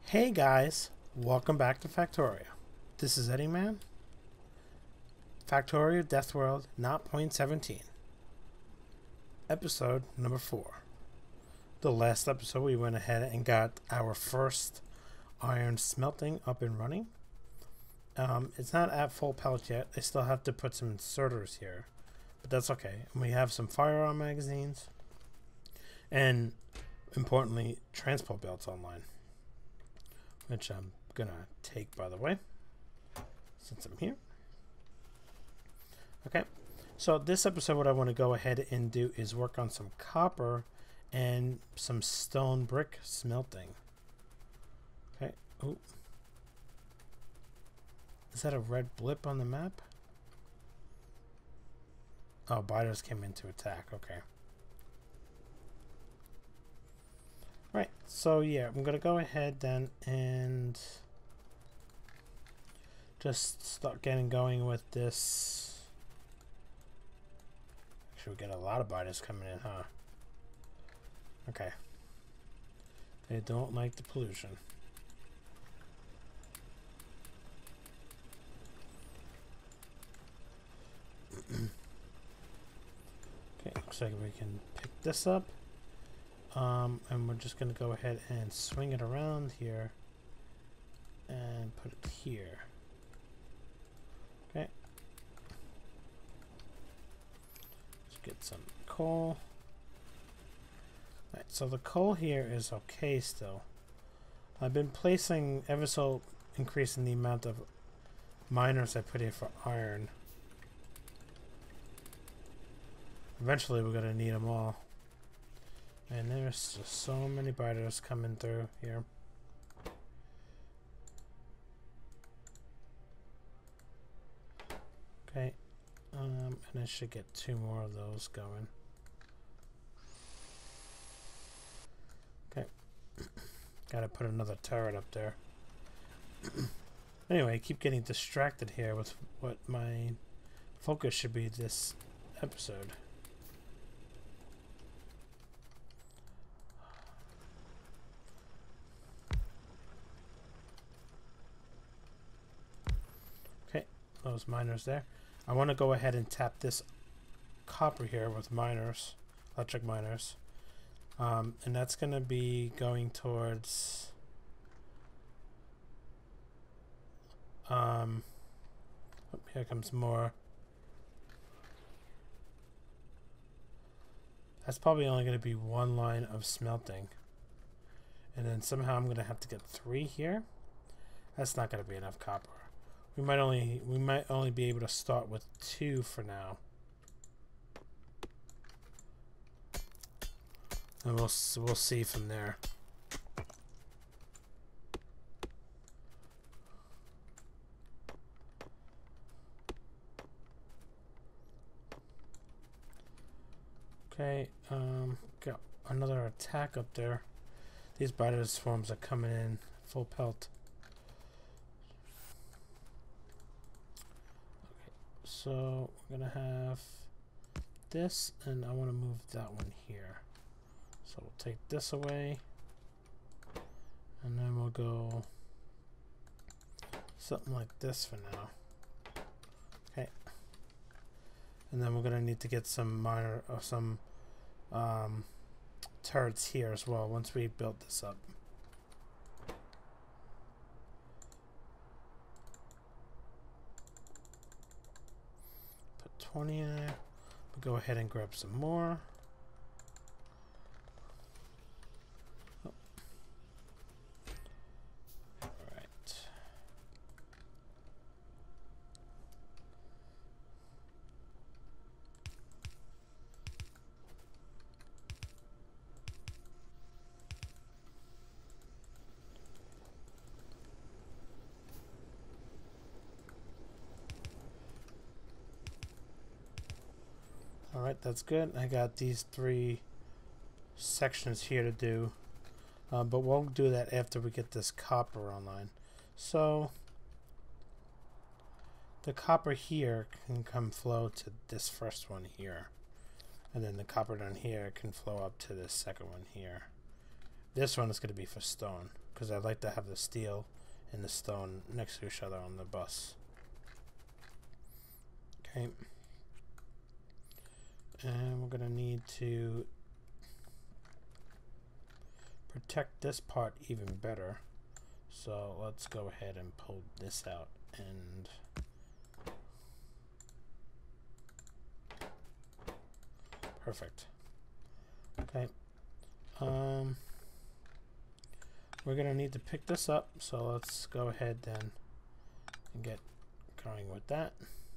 Hey guys, welcome back to Factorio. This is EddieMan. Factorio Death World, not point 17. Episode number 4. The last episode we went ahead and got our first iron smelting up and running. It's not at full pellet yet. I still have to put some inserters here, but that's okay. And we have some firearm magazines and, importantly, transport belts online, which I'm gonna take, by the way, since I'm here. Okay, so this episode what I want to go ahead and do is work on some copper and some stone brick smelting. Okay. Ooh. Is that a red blip on the map? Oh, biters came in to attack. Okay. Right, so yeah, I'm gonna go ahead then and just start getting going with this. Actually, we get a lot of biters coming in, huh? Okay. They don't like the pollution. Okay, looks like we can pick this up. And we're just going to go ahead and swing it around here and put it here. Okay. Let's get some coal. Alright, so the coal here is okay still. I've been placing ever so increasing the amount of miners I put in for iron. Eventually we're going to need them all. And there's just so many biters coming through here. Okay, and I should get 2 more of those going. Okay, gotta put another turret up there. Anyway, I keep getting distracted here with what my focus should be this episode. Those miners there. I want to go ahead and tap this copper here with miners, electric miners, and that's going to be going towards here comes more. That's probably only going to be 1 line of smelting, and then somehow I'm going to have to get 3 here. That's not going to be enough copper. We might only be able to start with 2 for now, and we'll see from there. Okay, got another attack up there. These biter swarms are coming in full pelt. So we're gonna have this, and I want to move that one here. So we'll take this away, and then we'll go something like this for now. Okay, and then we're gonna need to get some minor or some turrets here as well once we build this up. 20 in there. We'll go ahead and grab some more. Oh. Alright. Alright, that's good. I got these 3 sections here to do, but we'll do that after we get this copper online. So the copper here can come flow to this first one here, and then the copper down here can flow up to this second one here. This one is going to be for stone, because I'd like to have the steel and the stone next to each other on the bus. Okay. And we're going to need to protect this part even better. So let's go ahead and pull this out and perfect. Okay. We're gonna need to pick this up, so let's go ahead then and get going with that.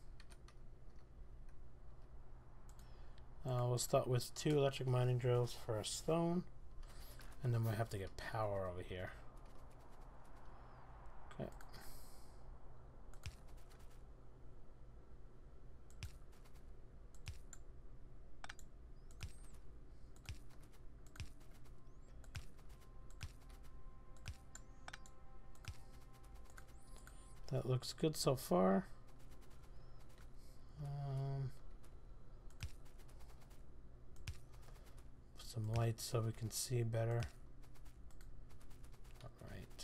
We'll start with 2 electric mining drills for a stone, and then we have to get power over here. Okay. That looks good so far. Put some lights so we can see better. Alright.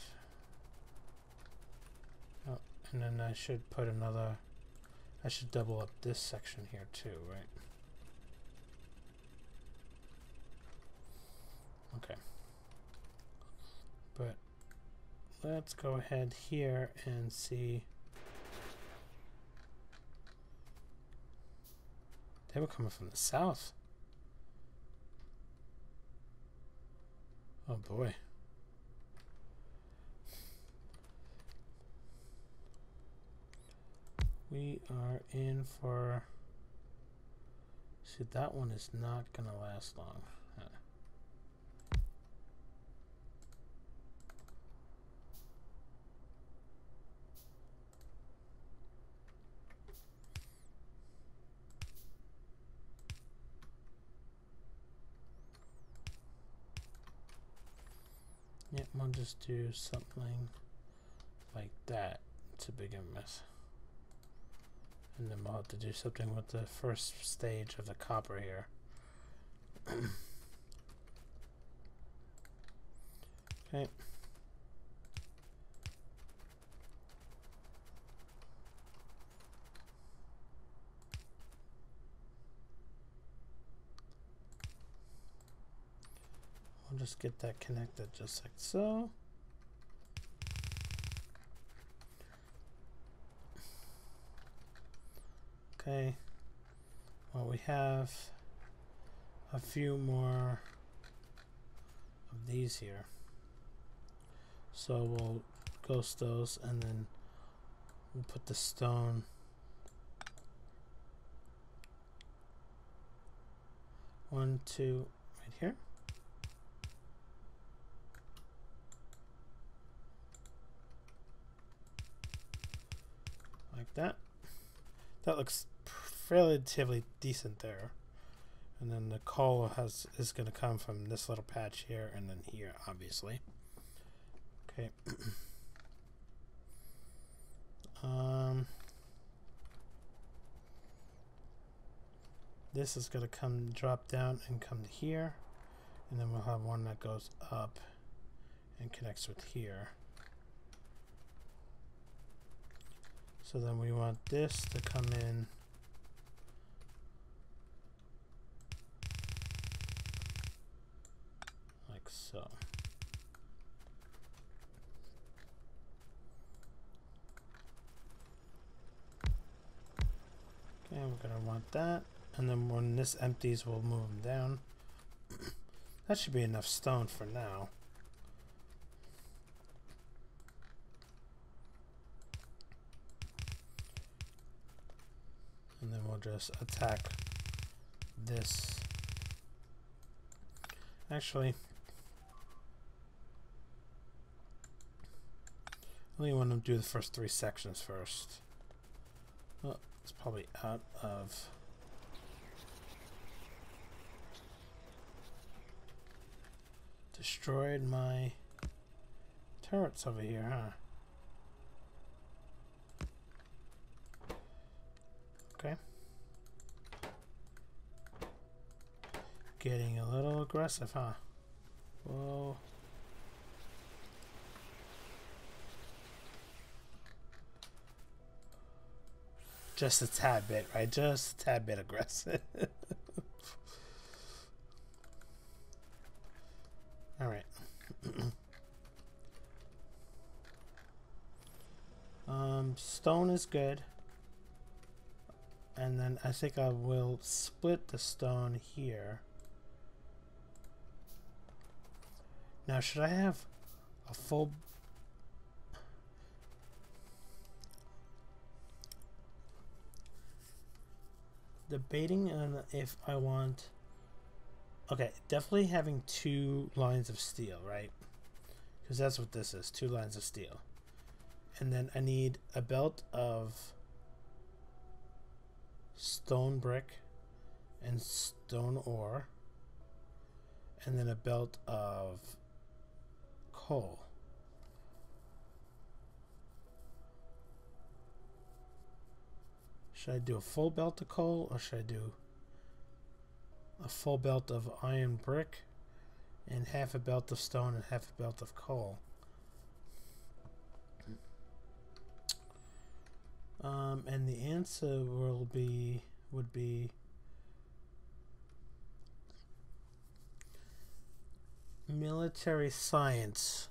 Oh, and then I should put another, I should double up this section here too, right? Okay. But let's go ahead here and see. They were coming from the south. Oh boy. We are in for... See, that one is not gonna last long. Yeah, we'll just do something like that to begin with. And then we'll have to do something with the first stage of the copper here. Okay. We'll just get that connected just like so. Okay. Well, we have a few more of these here. So we'll ghost those and then we'll put the stone one, two right here. Like that. That looks relatively decent there. And then the coal is going to come from this little patch here and then here, obviously. Okay. This is going to drop down and come to here. And then we'll have one that goes up and connects with here. So then we want this to come in like so. Okay, we're going to want that. And then when this empties, we'll move them down. That should be enough stone for now. And then we'll just attack this. Actually, I only want to do the first 3 sections first. Oh, it's probably out of... Destroyed my turrets over here, huh? Okay. Getting a little aggressive, huh? Whoa. Just a tad bit, right? Just a tad bit aggressive. All right. Stone is good. And then I think I will split the stone here. Now, should I have a full... Debating on if I want... Okay, definitely having 2 lines of steel, right? Because that's what this is, 2 lines of steel. And then I need a belt of stone brick and stone ore. And then a belt of coal. Should I do a full belt of coal, or should I do a full belt of iron brick and half a belt of stone and half a belt of coal? And the answer would be military science.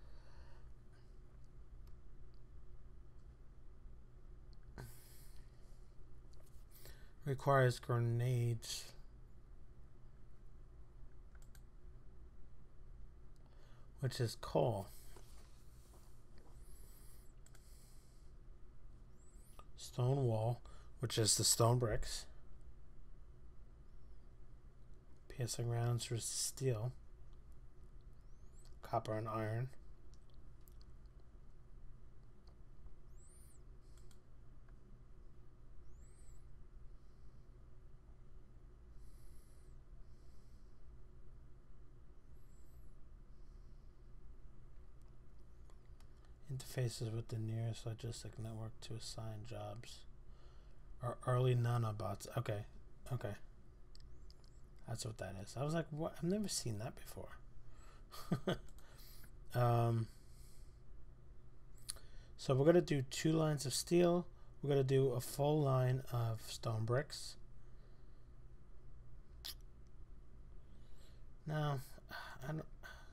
Requires grenades. Which is coal. Stone wall, which is the stone bricks. Piercing rounds for steel. Copper and iron. Interfaces with the nearest logistic network to assign jobs. Or early nanobots. Okay. Okay. That's what that is. I was like, what? I've never seen that before. So we're going to do 2 lines of steel. We're going to do a full line of stone bricks. Now, I don't...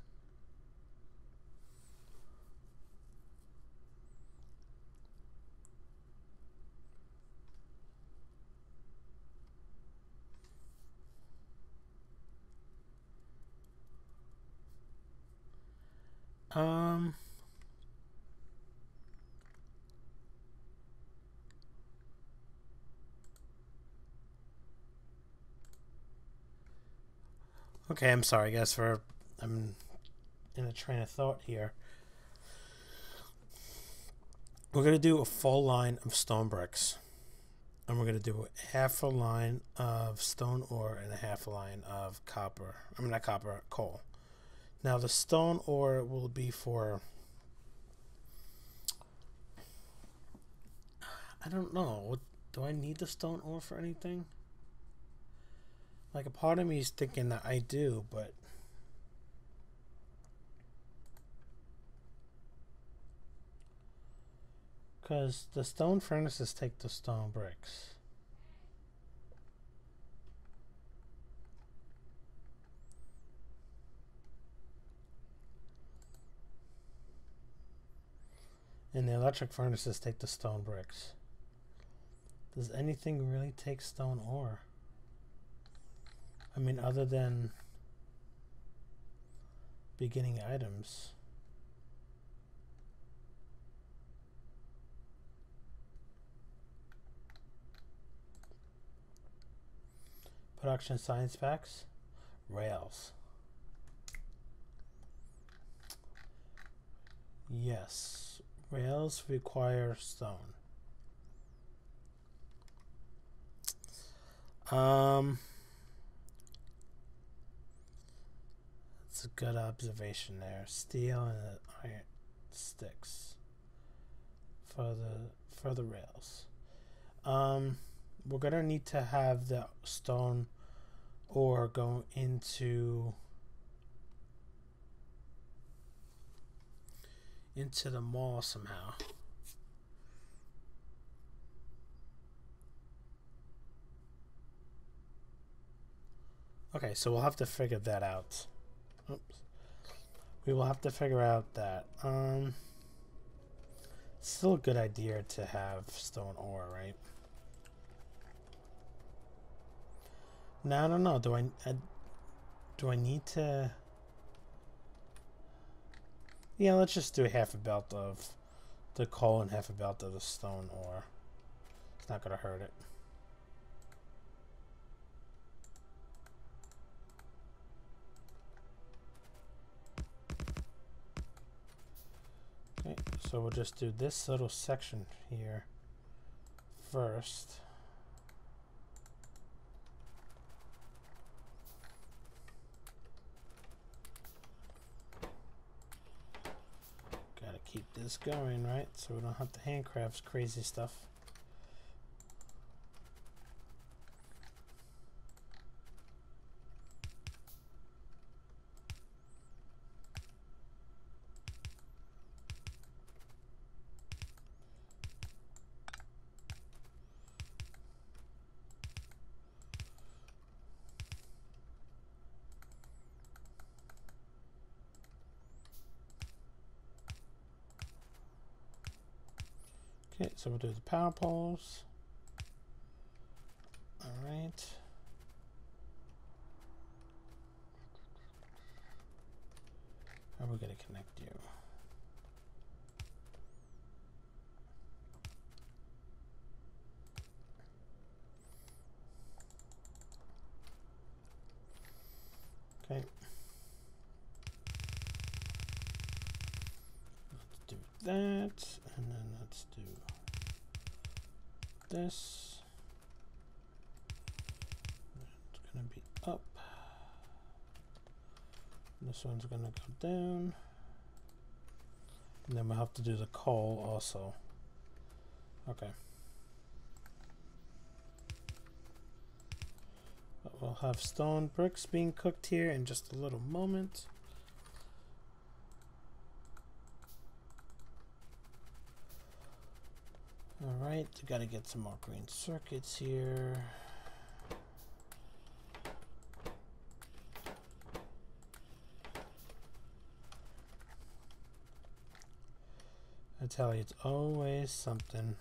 Okay, I'm sorry guys I'm in a train of thought here. We're going to do a full line of stone bricks. And we're going to do half a line of stone ore and a half a line of copper. I mean, not copper, coal. Now, the stone ore will be for... I don't know. Do I need the stone ore for anything? Like, a part of me is thinking that I do, but... Because the stone furnaces take the stone bricks. And the electric furnaces take the stone bricks. Does anything really take stone ore? I mean, other than beginning items. Production science facts. Rails. Yes. Rails require stone. That's a good observation there. Steel and iron sticks for the rails. We're gonna need to have the stone ore go into the mall somehow. Okay, so we'll have to figure that out. Oops. We will have to figure out that. It's still a good idea to have stone ore, right? Now I don't know. Do I need to? Yeah, let's just do half a belt of the coal and half a belt of the stone ore. It's not gonna hurt it. Okay, so we'll just do this little section here first. Gotta keep this going, right? So we don't have to handcraft crazy stuff. Okay, so we'll do the power poles. All right. How are we going to connect you? Okay. Let's do that, and then let's do this. It's going to be up. This one's going to go down. And then we'll have to do the coal also. Okay. But we'll have stone bricks being cooked here in just a little moment. Alright, we gotta get some more green circuits here. I tell you, it's always something.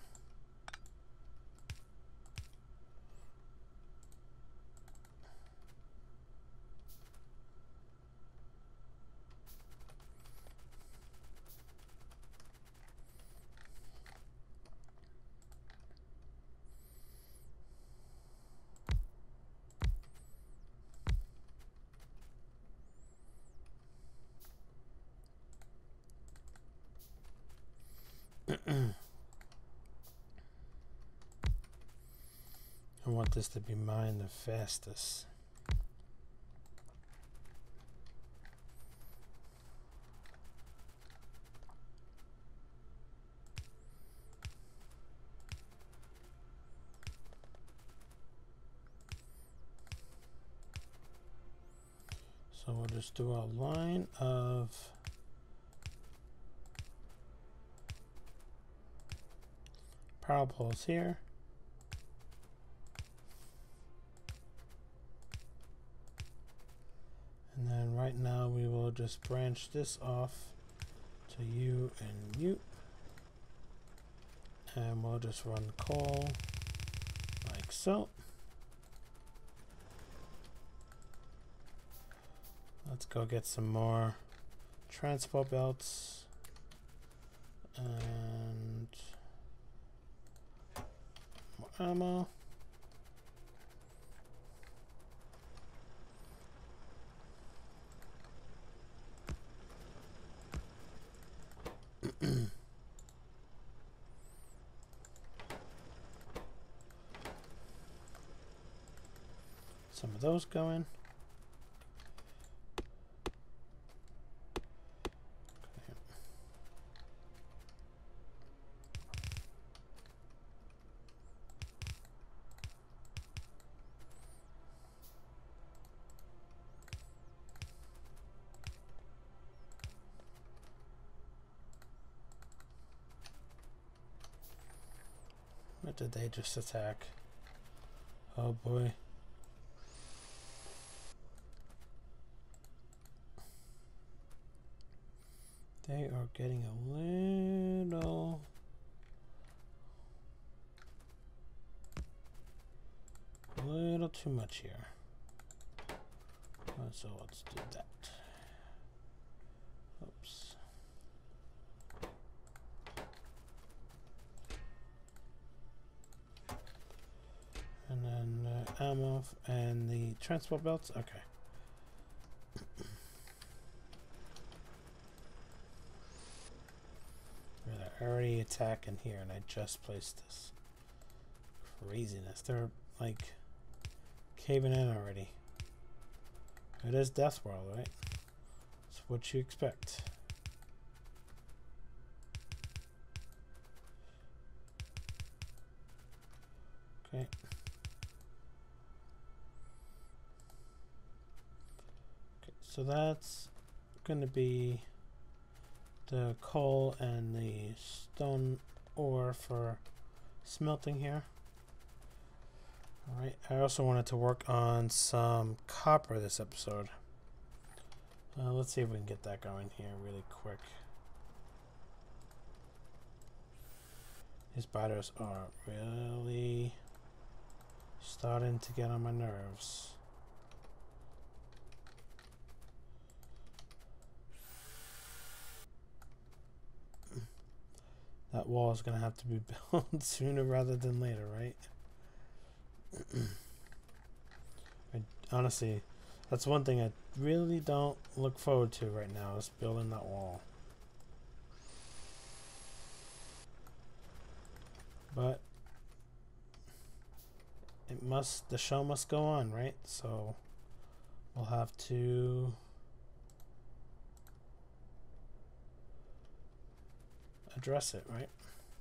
I want this to be mined the fastest. So we'll just do a line of power poles here. And then right now we will just branch this off to you and you. And we'll just run coal like so. Let's go get some more transport belts and more ammo. Some of those going. What did they just attack? Oh boy. They are getting a little too much here. So let's do that. Oops. And then ammo and the transport belts. Okay. They're already attacking here, and I just placed this. Craziness. They're like caving in already. It is Death World, right? It's what you expect. Okay. Okay, so that's going to be the coal and the stone ore for smelting here. Alright, I also wanted to work on some copper this episode. Let's see if we can get that going here really quick. These spiders are really starting to get on my nerves. That wall is going to have to be built sooner rather than later, right? Honestly, that's one thing I really don't look forward to right now, is building that wall. But the show must go on, right? So we'll have to address it, right?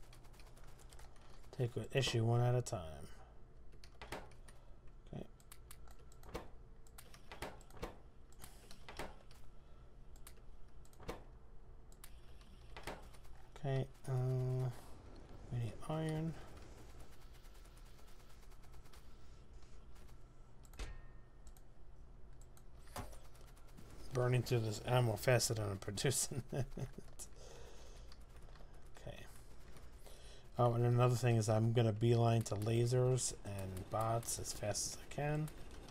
Take an issue one at a time. Okay. Okay, we need iron. Burning through this ammo faster than I'm producing it. Okay. Oh, and another thing is I'm going to beeline to lasers and bots as fast as I can.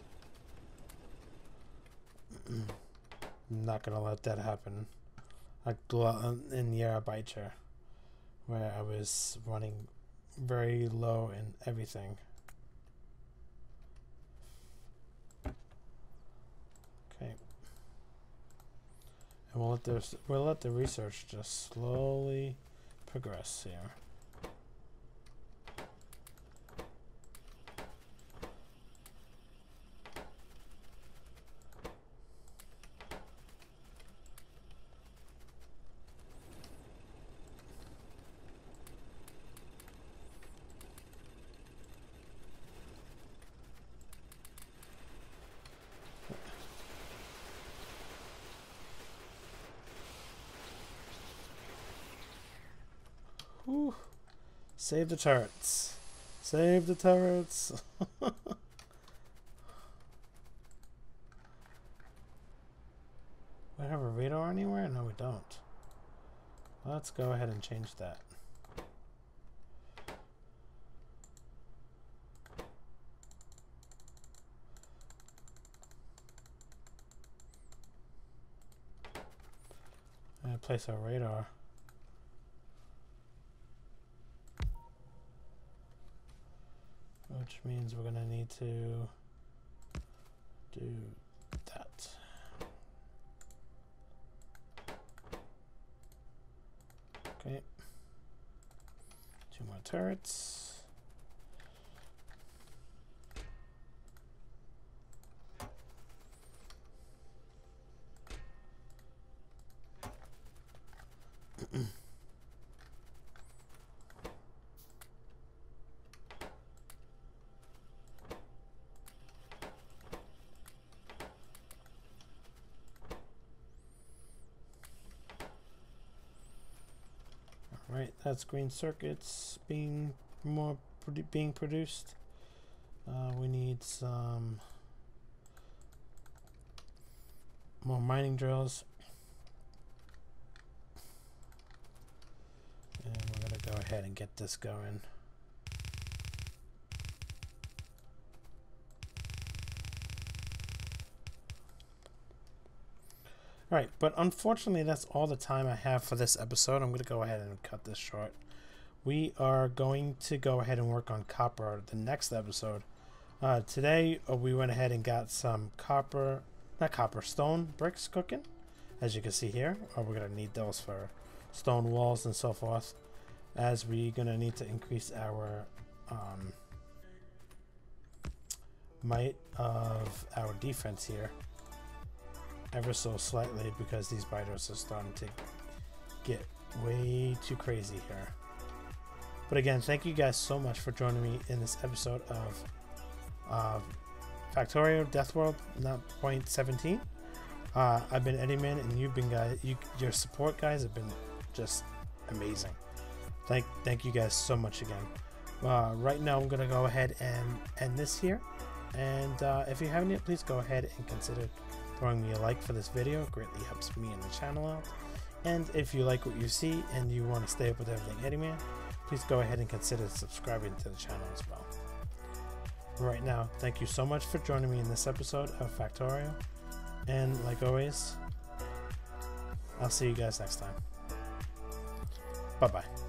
I'm not going to let that happen. Like in Yarabyter, where I was running very low in everything. Okay. And we'll let the research just slowly progress here. Whew. Save the turrets. Save the turrets. We have a radar anywhere? No, we don't. Let's go ahead and change that. I'm gonna place our radar. Which means we're gonna need to do that. Okay. 2 more turrets. Right, that's green circuits being produced. We need some more mining drills. go ahead and get this going. Alright, but unfortunately that's all the time I have for this episode. I'm going to go ahead and cut this short. We are going to go ahead and work on copper the next episode. Today we went ahead and got some stone bricks cooking, as you can see here. We're going to need those for stone walls and so forth, as we're going to need to increase our might of our defense here ever so slightly, because these biters are starting to get way too crazy here. But again, thank you guys so much for joining me in this episode of Factorio Death World 0.17. I've been EddieMan, and you've been your support guys have been just amazing. Thank you guys so much again. Right now I'm gonna go ahead and end this here, and if you haven't yet, please go ahead and consider throwing me a like for this video. It greatly helps me and the channel out. And if you like what you see and you want to stay up with everything EddieMan, please go ahead and consider subscribing to the channel as well. Right now, thank you so much for joining me in this episode of Factorio, and like always, I'll see you guys next time. Bye bye.